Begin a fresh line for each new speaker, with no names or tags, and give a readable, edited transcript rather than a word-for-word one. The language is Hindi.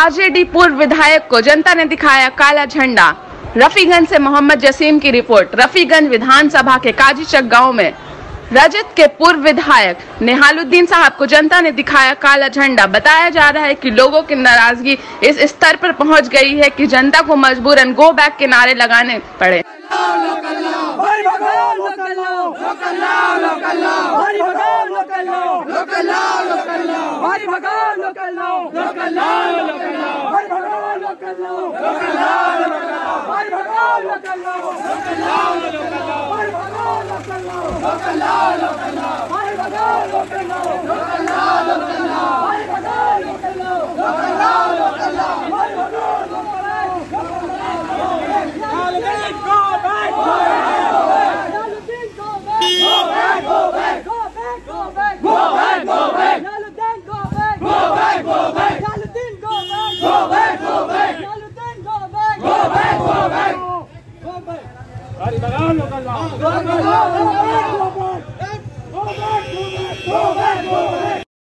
आरजेडी पूर्व विधायक को जनता ने दिखाया काला झंडा। रफीगंज से मोहम्मद जसीम की रिपोर्ट। रफीगंज विधानसभा के काजीचक गांव में रजत के पूर्व विधायक नेहालुद्दीन साहब को जनता ने दिखाया काला झंडा। बताया जा रहा है कि लोगों की नाराजगी इस स्तर पर पहुंच गई है कि जनता को मजबूरन गो बैक के नारे लगाने पड़े।
Go back!